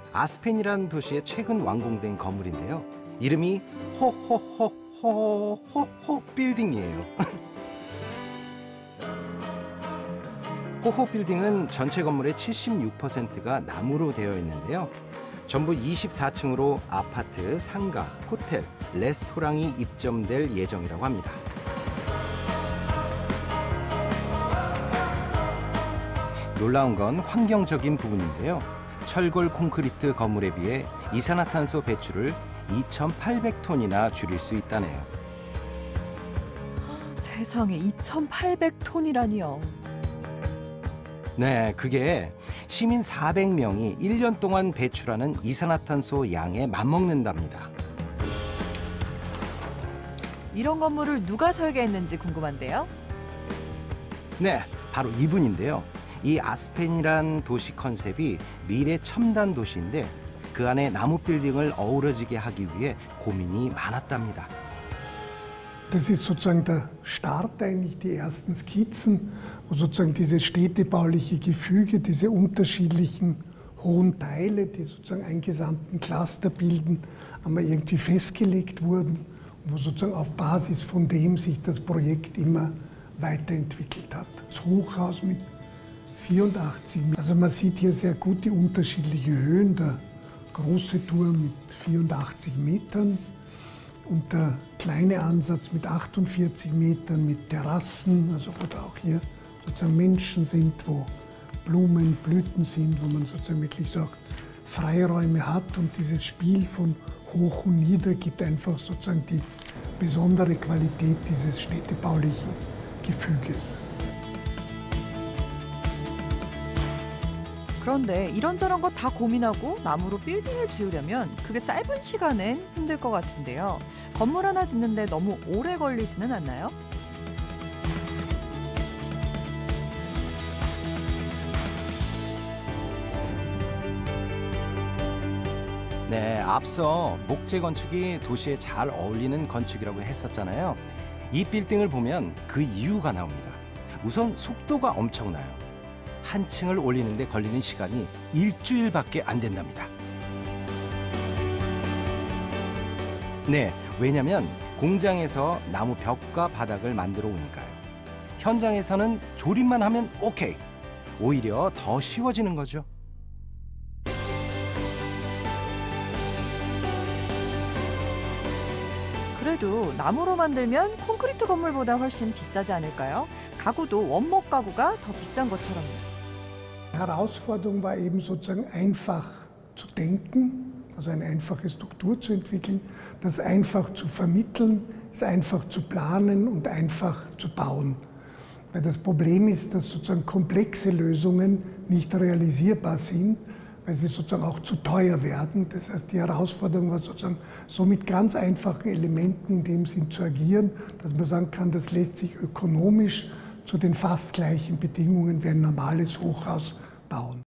아스펜이라는 도시에 최근 완공된 건물인데요. 이름이 호호호호호호 빌딩이에요. 호호 빌딩은 전체 건물의 76%가 나무로 되어 있는데요. 전부 24층으로 아파트, 상가, 호텔, 레스토랑이 입점될 예정이라고 합니다. 놀라운 건 환경적인 부분인데요. 철골 콘크리트 건물에 비해 이산화탄소 배출을 2,800톤이나 줄일 수 있다네요. 세상에 2,800톤이라니요. 네, 그게 시민 400명이 1년 동안 배출하는 이산화탄소 양에 맞먹는답니다. 이런 건물을 누가 설계했는지 궁금한데요. 네, 바로 이분인데요. 이 아스펜이란 도시 컨셉이 미래 첨단 도시인데 그 안에 나무 빌딩을 어우러지게 하기 위해 고민이 많았답니다. Das ist sozusagen der Start, eigentlich die ersten Skizzen, wo sozusagen dieses städtebauliche Gefüge, diese unterschiedlichen hohen Teile, die sozusagen einen gesamten Cluster bilden, einmal irgendwie festgelegt wurden, wo sozusagen auf Basis von dem sich das Projekt immer weiterentwickelt hat. Das Hochhaus mit 84 Metern. Also man sieht hier sehr gut die unterschiedlichen Höhen. Der große Turm mit 84 Metern. Und der kleine Ansatz mit 48 Metern mit Terrassen, also wo da auch hier sozusagen Menschen sind, wo Blumen, Blüten sind, wo man sozusagen wirklich so auch Freiräume hat. Und dieses Spiel von hoch und nieder gibt einfach sozusagen die besondere Qualität dieses städtebaulichen Gefüges. 그런데 이런저런 거 다 고민하고 나무로 빌딩을 지으려면 그게 짧은 시간엔 힘들 것 같은데요. 건물 하나 짓는데 너무 오래 걸리지는 않나요? 네, 앞서 목재 건축이 도시에 잘 어울리는 건축이라고 했었잖아요. 이 빌딩을 보면 그 이유가 나옵니다. 우선 속도가 엄청나요. 한 층을 올리는데 걸리는 시간이 일주일밖에 안 된답니다. 네, 왜냐면 공장에서 나무 벽과 바닥을 만들어 오니까요. 현장에서는 조립만 하면 오케이. 오히려 더 쉬워지는 거죠. 그래도 나무로 만들면 콘크리트 건물보다 훨씬 비싸지 않을까요? 가구도 원목 가구가 더 비싼 것처럼요. Die Herausforderung war eben sozusagen einfach zu denken, also eine einfache Struktur zu entwickeln, das einfach zu vermitteln, es einfach zu planen und einfach zu bauen. Weil das Problem ist, dass sozusagen komplexe Lösungen nicht realisierbar sind, weil sie sozusagen auch zu teuer werden. Das heißt, die Herausforderung war sozusagen so mit ganz einfachen Elementen in dem Sinn zu agieren, dass man sagen kann, das lässt sich ökonomisch zu den fast gleichen Bedingungen wie ein normales Hochhaus bauen.